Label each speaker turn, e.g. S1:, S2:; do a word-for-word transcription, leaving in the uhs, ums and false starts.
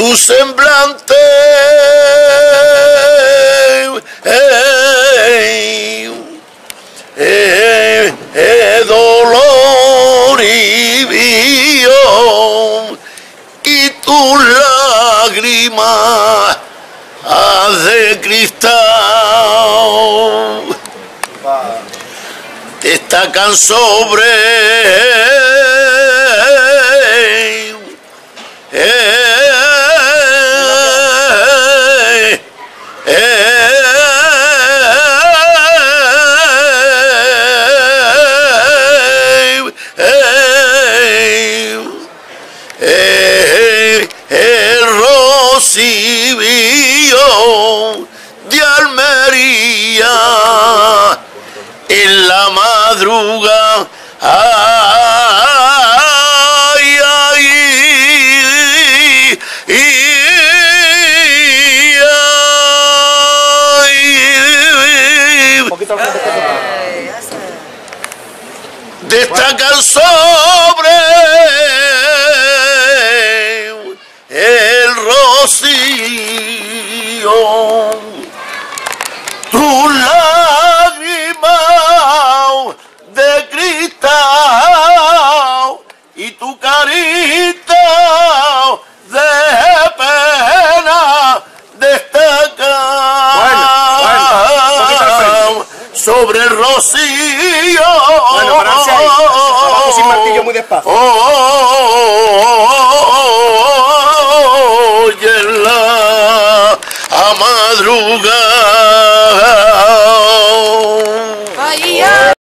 S1: tu semblante, eh, eh, eh, dolor y bio, y tu lágrima de cristal destacan sobre eh, eh, eh, el rocío de Almería en la madrugada. Ay, ay, ay, destacan sobre el rocío tu lágrima de cristal y tu carita de pena destaca bueno, bueno, sobre el rocío.
S2: Bueno, pararse ahí, abajo sin martillo, muy despacio.
S1: Oye la madrugada.